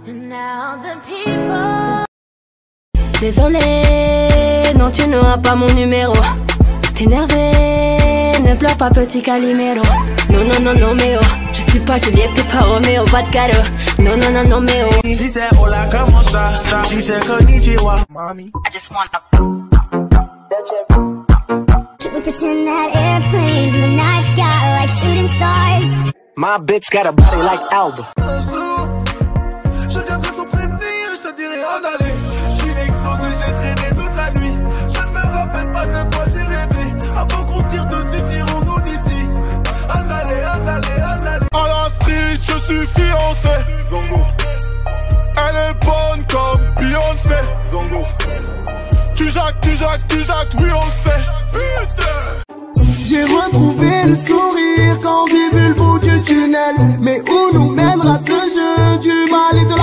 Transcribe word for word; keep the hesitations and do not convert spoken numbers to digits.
Désolé, non tu n'auras pas mon numéro. T'es énervé, ne pleure pas petit Calimero. Non non non non mais oh, je suis pas Juliette et pas Roméo, pas de cadeau. Non non non non mais oh. She said hola como ça, she said konnichiwa. Mommy, I just want a. Can we pretend that airplanes in the night sky like shooting stars? My bitch got a body like Alba. Je viendrai sans prévenir, je te dirai en aller. Je suis explosé, j'ai traîné toute la nuit. Je ne me rappelle pas de quoi j'ai rêvé. Avant qu'on tire dessus, tirons-nous d'ici. En aller, en aller, en aller. À la street, je suis fiancé. Zongo. Elle est bonne comme Beyoncé. Zongo. Tu jacques, tu jacques, tu jacques, oui on le sait. Putain. J'ai retrouvé le sourire quand j'ai vu le bout du tunnel. Mais où nous mènera ce jeu du mal et de